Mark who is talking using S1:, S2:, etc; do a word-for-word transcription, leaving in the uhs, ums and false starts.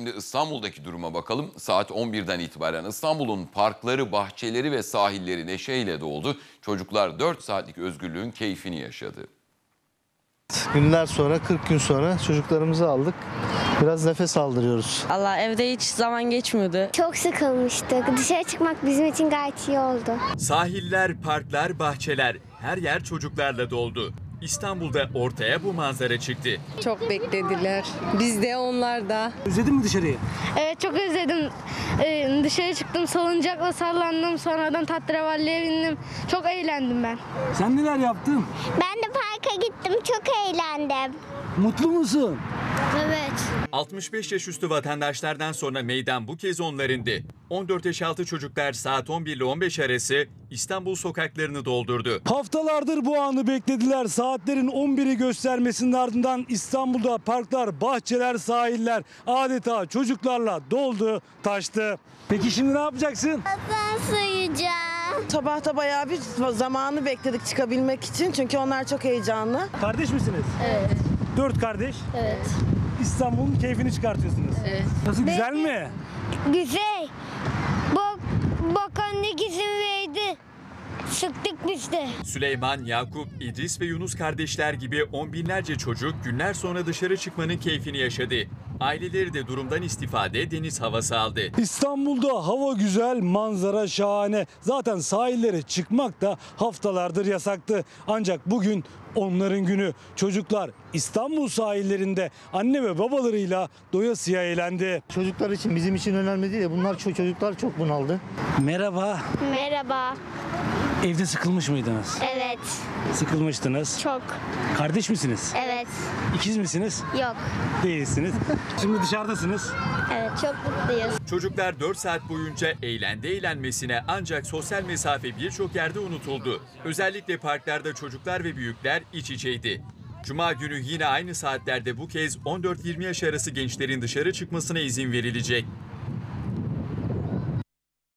S1: Şimdi İstanbul'daki duruma bakalım. Saat on birden itibaren İstanbul'un parkları, bahçeleri ve sahilleri neşeyle doldu. Çocuklar dört saatlik özgürlüğün keyfini yaşadı.
S2: Günler sonra, kırk gün sonra çocuklarımızı aldık. Biraz nefes aldırıyoruz.
S3: Allah, evde hiç zaman geçmiyordu.
S4: Çok sıkılmıştık. Dışarı çıkmak bizim için gayet iyi oldu.
S5: Sahiller, parklar, bahçeler, her yer çocuklarla doldu. İstanbul'da ortaya bu manzara çıktı.
S3: Çok beklediler. Biz de, onlar da.
S6: Özledin mi dışarıyı?
S4: Evet, çok özledim. Ee, dışarı çıktım, salıncakla sallandım. Sonradan tahterevalliye bindim. Çok eğlendim ben.
S6: Sen neler yaptın?
S4: Ben de parka gittim. Çok eğlendim.
S6: Mutlu musun?
S4: Evet.
S5: altmış beş yaş üstü vatandaşlardan sonra meydan bu kez onlarındı. on dört yaş altı çocuklar saat on bir ile on beş arası İstanbul sokaklarını doldurdu.
S6: Haftalardır bu anı beklediler. Saatlerin on biri göstermesinin ardından İstanbul'da parklar, bahçeler, sahiller adeta çocuklarla doldu, taştı. Peki şimdi ne yapacaksın?
S4: Ben sayacağım.
S3: Sabahta bayağı bir zamanı bekledik çıkabilmek için. Çünkü onlar çok heyecanlı.
S6: Kardeş misiniz?
S4: Evet.
S6: Dört kardeş.
S4: Evet.
S6: İstanbul'un keyfini çıkartıyorsunuz.
S4: Evet.
S6: Nasıl, güzel mi?
S4: Güzel. Bak, bakanlık izin verdi. Sıktık biz de.
S5: Süleyman, Yakup, İdris ve Yunus kardeşler gibi on binlerce çocuk günler sonra dışarı çıkmanın keyfini yaşadı. Aileleri de durumdan istifade deniz havası aldı.
S6: İstanbul'da hava güzel, manzara şahane. Zaten sahillere çıkmak da haftalardır yasaktı. Ancak bugün onların günü. Çocuklar İstanbul sahillerinde anne ve babalarıyla doyasıya eğlendi.
S2: Çocuklar için, bizim için önemli değil de bunlar çok, çocuklar çok bunaldı.
S6: Merhaba.
S4: Merhaba.
S6: Evde sıkılmış mıydınız?
S4: Evet.
S6: Sıkılmıştınız.
S4: Çok.
S6: Kardeş misiniz?
S4: Evet.
S6: İkiz misiniz?
S4: Yok.
S6: Değilsiniz. Şimdi dışarıdasınız.
S4: Evet, çok mutluyuz.
S5: Çocuklar dört saat boyunca eğlendi eğlenmesine ancak sosyal mesafe birçok yerde unutuldu. Özellikle parklarda çocuklar ve büyükler iç içeydi. Cuma günü yine aynı saatlerde bu kez on dört yirmi yaş arası gençlerin dışarı çıkmasına izin verilecek.